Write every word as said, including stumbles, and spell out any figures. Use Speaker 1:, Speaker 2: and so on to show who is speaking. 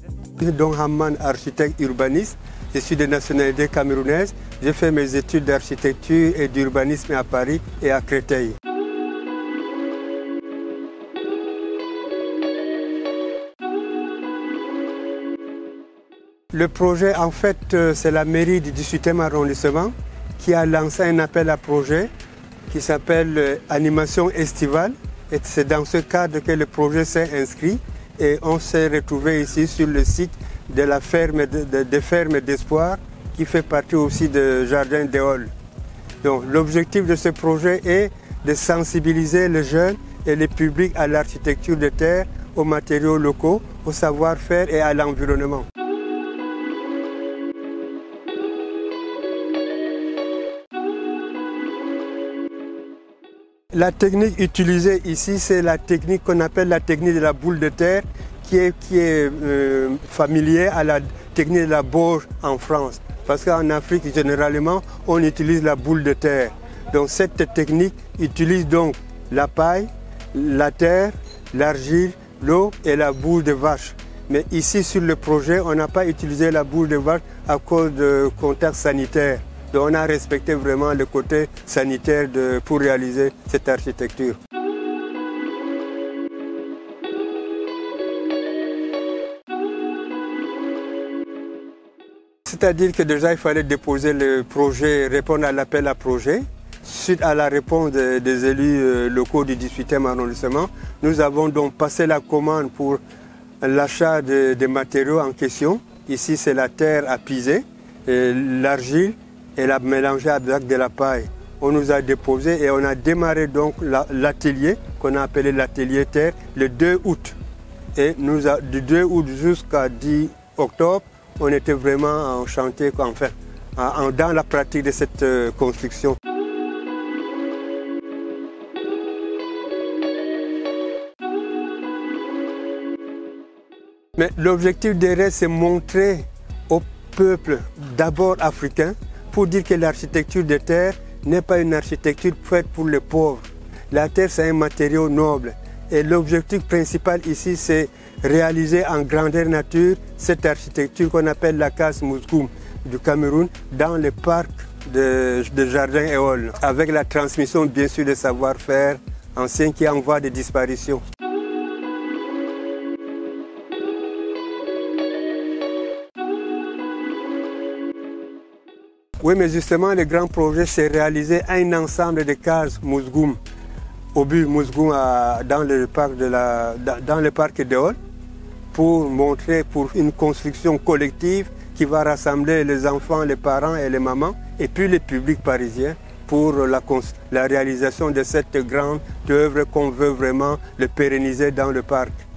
Speaker 1: Donc Hamman, architecte urbaniste, je suis de nationalité camerounaise. J'ai fait mes études d'architecture et d'urbanisme à Paris et à Créteil. Le projet, en fait, c'est la mairie du dix-huitième arrondissement qui a lancé un appel à projet qui s'appelle Animation estivale. Et c'est dans ce cadre que le projet s'est inscrit et on s'est retrouvé ici sur le site de la ferme de, de, de ferme d'espoir qui fait partie aussi de Jardin des Halles. Donc l'objectif de ce projet est de sensibiliser les jeunes et les publics à l'architecture de terre, aux matériaux locaux, au savoir-faire et à l'environnement. La technique utilisée ici, c'est la technique qu'on appelle la technique de la boule de terre, qui est, qui est euh, familière à la technique de la bourge en France. Parce qu'en Afrique, généralement, on utilise la boule de terre. Donc cette technique utilise donc la paille, la terre, l'argile, l'eau et la boule de vache. Mais ici, sur le projet, on n'a pas utilisé la boule de vache à cause de contexte sanitaire. Donc on a respecté vraiment le côté sanitaire de, pour réaliser cette architecture. C'est-à-dire que déjà il fallait déposer le projet, répondre à l'appel à projet. Suite à la réponse des, des élus locaux du dix-huitième arrondissement, nous avons donc passé la commande pour l'achat des de matériaux en question. Ici c'est la terre à piser, l'argile, et l'a mélangé avec de la paille. On nous a déposé et on a démarré donc l'atelier qu'on a appelé l'atelier terre le deux août. Et nous a, du deux août jusqu'à dix octobre, on était vraiment en chantier, enfin, en, dans la pratique de cette euh, construction. Mais l'objectif derrière, c'est montrer au peuple, d'abord africain, pour dire que l'architecture de terre n'est pas une architecture faite pour les pauvres. La terre, c'est un matériau noble. Et l'objectif principal ici, c'est réaliser en grandeur nature cette architecture qu'on appelle la case Mousgoum du Cameroun dans le parc de, de Jardin et Halles, avec la transmission bien sûr des savoir-faire anciens qui est en voie de disparition. Oui, mais justement, le grand projet, c'est réaliser un ensemble de cases Mousgoum, au but Mousgoum dans le parc de la, dans le parc de Halles, pour montrer pour une construction collective qui va rassembler les enfants, les parents et les mamans, et puis le public parisien pour la, la réalisation de cette grande œuvre qu'on veut vraiment le pérenniser dans le parc.